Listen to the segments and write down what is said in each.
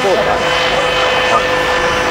record that.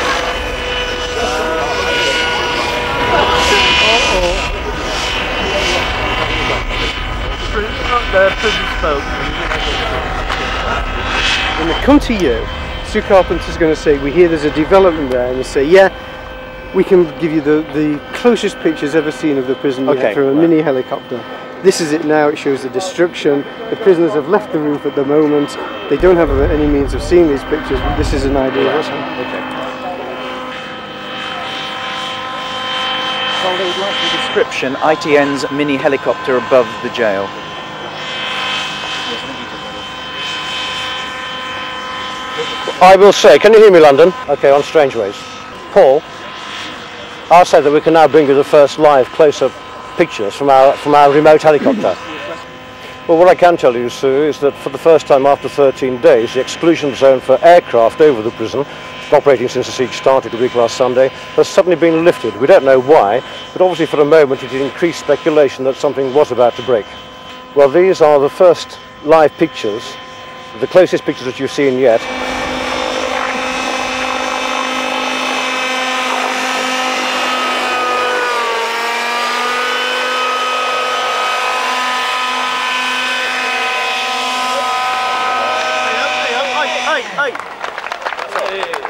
When they come to you, Sue Carpenter's going to say, we hear there's a development there, and you say, yeah, we can give you the closest pictures ever seen of the prison yet from a mini helicopter. This is it now, it shows the destruction. The prisoners have left the roof at the moment. They don't have any means of seeing these pictures, but this is an idea of what's happening. Okay. Followed like the description, ITN's mini helicopter above the jail. I will say, can you hear me, London? Okay, on Strangeways. Paul, I'll say that we can now bring you the first live close-up pictures from our remote helicopter. Well, what I can tell you, Sue, is that for the first time after 13 days, the exclusion zone for aircraft over the prison, operating since the siege started a week last Sunday, has suddenly been lifted. We don't know why, but obviously for a moment it increased speculation that something was about to break. Well, these are the first live pictures, the closest pictures that you've seen yet. Hey!